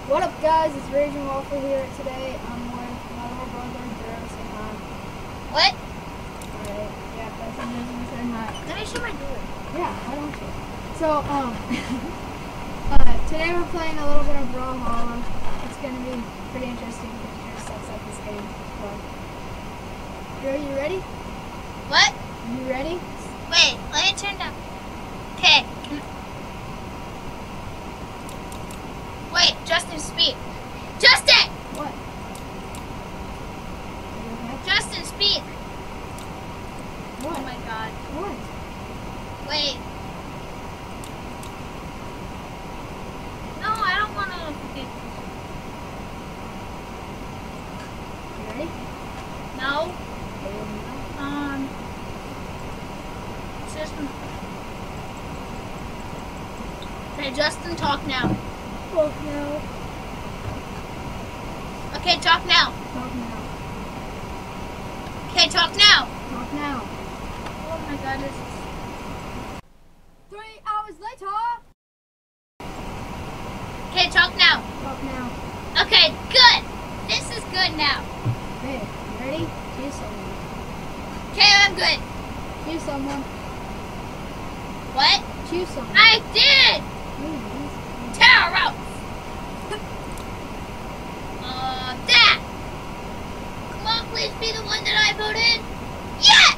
What up, guys? It's Raging Waffle here today. I'm with my little brother, Drew. Say hi. What? Alright, yeah, that's amazing. Say hi. Let me show my door. Yeah, why don't you? So, today we're playing a little bit of Brawlhalla. It's gonna be pretty interesting because Drew sucks at this game. But, Drew, you ready? What? You ready? Wait, let me turn down. Okay. Wait, Justin, speak. Justin! What? Are you okay? Justin, speak. What? Oh my god. What? Wait. No, I don't want to. You ready? No. Okay, Justin. Okay, Justin, talk now. Talk now. Okay, talk now. Talk now. Okay, talk now. Talk now. Oh my god, this is... 3 hours later. Okay, talk now. Talk now. Okay, good. This is good now. Okay, you ready? Choose someone. Okay, I'm good. Choose someone. What? Choose someone. I did! Please. Tara! That! Come on, please be the one that I voted. Yes!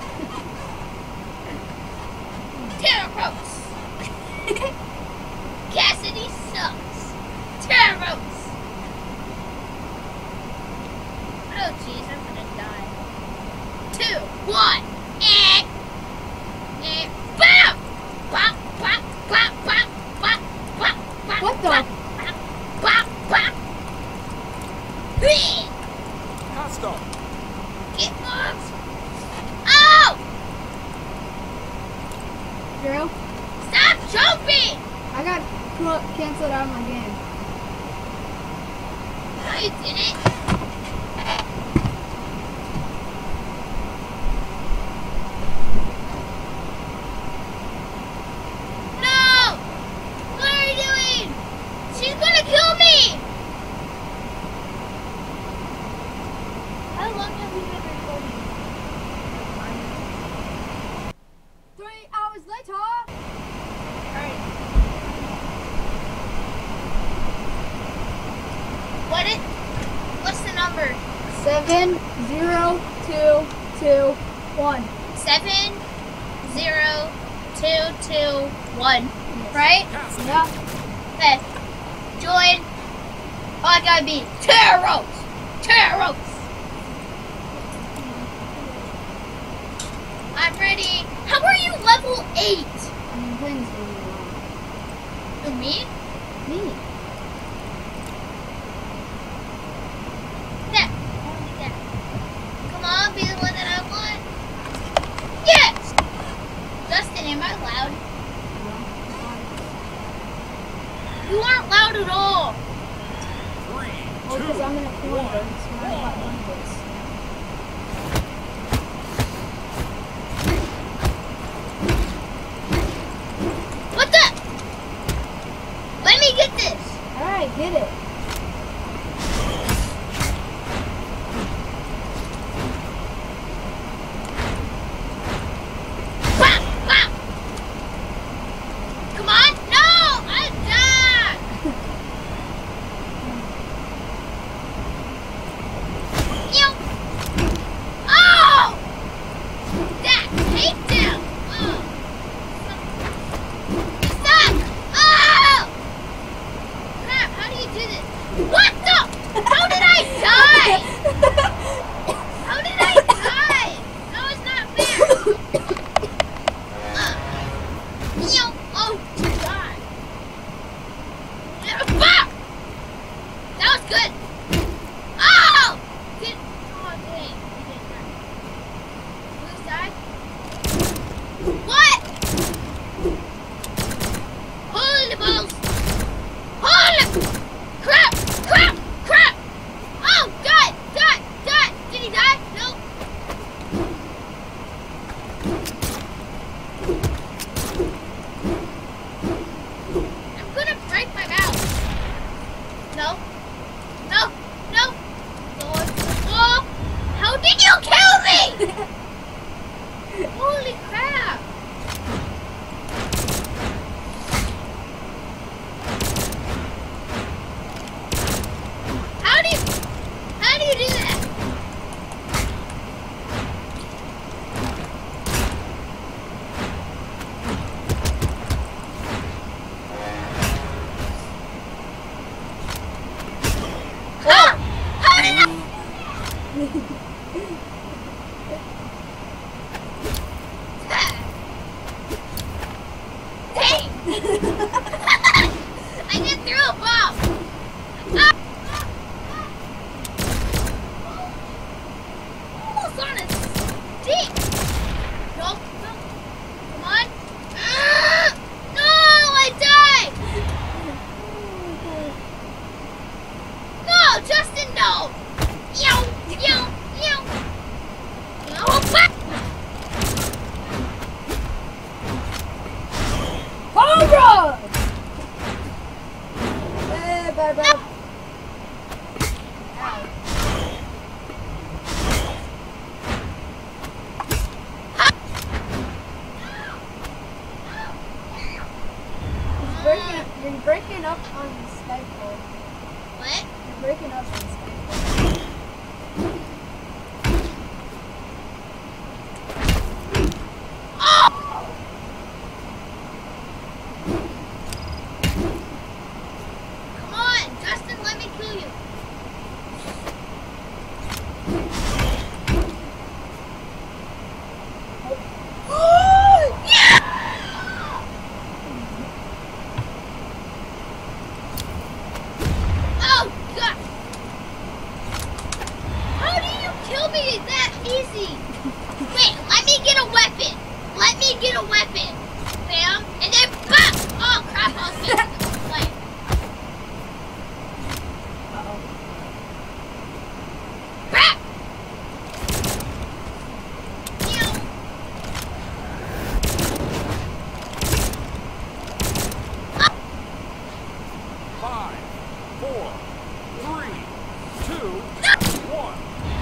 Tara Rose. Cassidy sucks. Tara Rose. Oh, jeez, I'm gonna die. 2, 1. Bam! Bop, bop, bop, bop, bop, bop, bop. What the? Bop, bop. Hostile. Get bugs. Oh! Drew, Stop jumping! I got canceled out of my game. No, you didn't. No! What are you doing? She's gonna kill me! How long have we been recording? 3 hours later. Alright. What's the number? 70221. 70221. Right? Yeah. Okay. Join. Oh, I gotta be Tara Rose. Tara Rose. I'm ready. How are you level 8? I've been playing this game a while. Who, me? Me. That. Only that. Come on, be the one that I want. Yes! Justin, am I loud? You aren't loud at all. 3, Oh, 2, because I'm in a corner. 1. So I got one of this. What the? Let me get this. Alright, get it. Wow, wow. Come on. No, I'm done. Yo. Oh! That takedown. Oh. Stop. Oh! Crap, how do you do this? What the? How did I die? How did I die? That was not fair. Yo. Oh, God. Ah! That was good. Oh! Oh, dang. Who's died? What? Holy balls! Holy crap! Crap! No. No. No. Lord. Oh! How did you kill me? Holy crap. How do you do that? I just threw a bomb. Ah! Almost on a stick. No, no. Come on. Ah! No, I died. No, Justin, no. Yow, yow, yow. Oh, back. Cobra! Bye. You're breaking up on Skype call. What? You're breaking up on Skype call. Come on, Justin, let me kill you. Oh, God. How do you kill me that easy? Wait, let me get a weapon. Let me get a weapon. Bam, and then bam. Oh, crap, I was missing the play. Bam. Meow. 5, 4, 3, 2, 1.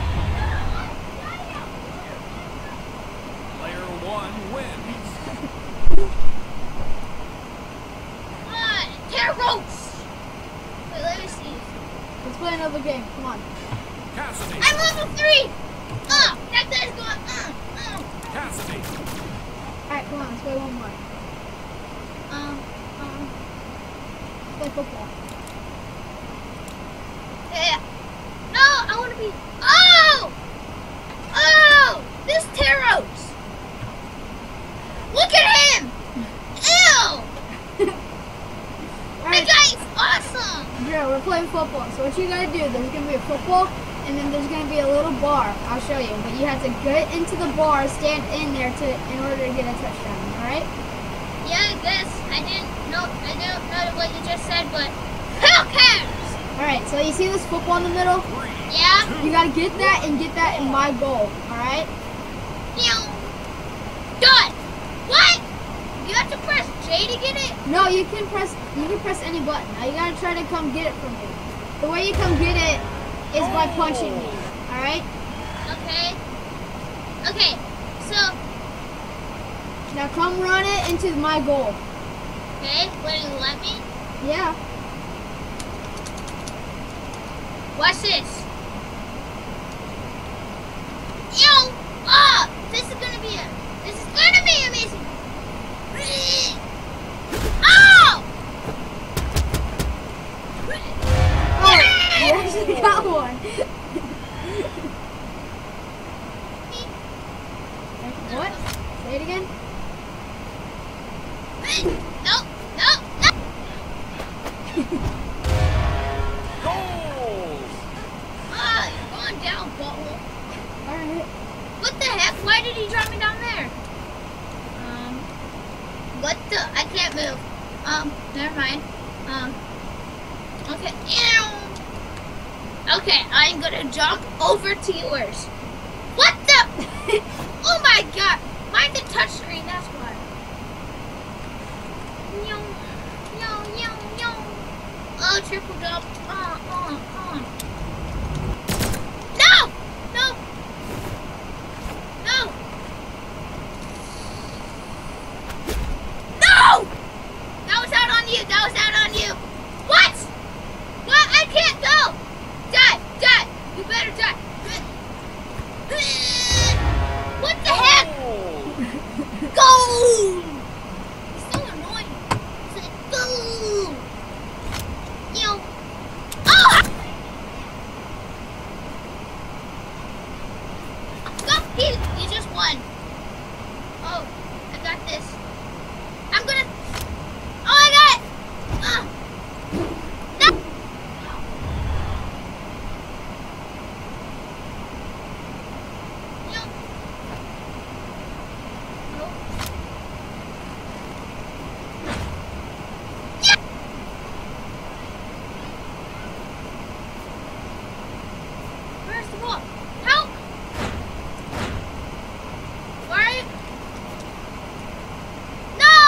Player 1 wins. Come on, tear ropes. Wait, let me see. Let's play another game. Come on. Cassidy. I'm level 3. That guy's going. Cassidy. Alright, come on. Let's play one more. Let's play football. Yeah. No, I want to be. Oh! Oh! This Teros! Look at him! Ew! That Alright, guy's awesome! Drew, we're playing football. So what you gotta do, there's gonna be a football, and then there's gonna be a little bar. I'll show you. But you have to get into the bar, stand in there in order to get a touchdown, alright? Yeah, I guess. I don't know what you just said, but who cares? Alright, so you see this football in the middle? Yeah? You gotta get that and get that in my goal, alright? Done! What? You have to press J to get it? No, you can press any button. Now you gotta try to come get it from me. The way you come get it is by punching me, alright? Okay. Okay, so, Now come run it into my goal. okay, will you let me? Yeah. Watch this. Yo! Oh! This is gonna be amazing. Oh! Oh, you actually got one. What? Say it again. No! Goals. Ah, you're going down, butthole. Alright. What the heck? Why did he drop me down there? What the? I can't move. Never mind. Okay. Ew. Okay, I'm gonna jump over to yours. What the? Oh my God! Mine's a touchscreen, that's why. Oh, triple jump. No! No! No! No! That was out on you. That was out on you. What? What? I can't go. Die. Die. You better die. What the heck? Go! It's so annoying. It's like, go! You. Oh! Go! You just won. Oh, I got this. I'm gonna. Oh, I got it! No! No. No. Yeah! First of all, help! Why? No!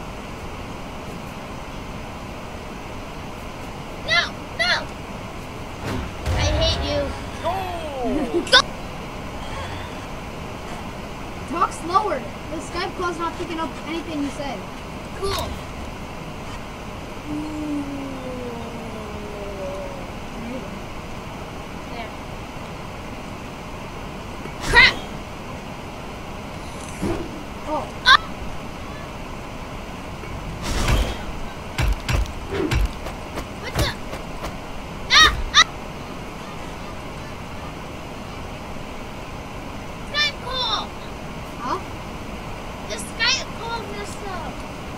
No! No! I hate you. Goal! Go! Talk slower. The Skype call's not picking up anything you say. Cool. There. Crap! Oh, Ah! What the? Ah! Ah! Skype call! huh? The Skype call messed up.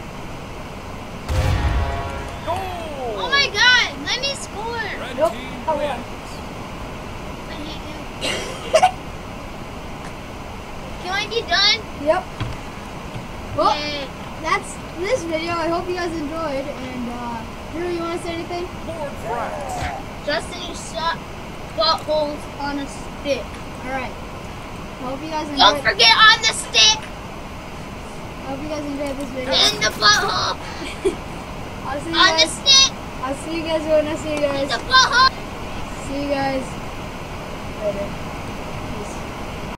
Goal! Oh my god! Let me score! Red Nope. team Oh, yeah. wins. I hate you. Can I be done? Yep. Well, Yay. that's this video. I hope you guys enjoyed. And Drew, you want to say anything? Board fracks. Justin, you suck. Buttholes on a stick. All right. I hope you guys Don't enjoyed. forget on the stick I hope you guys enjoyed this video. in the butthole. I'll see you On the guys. stick I'll see you guys when I see you in guys. the butthole. See you guys later.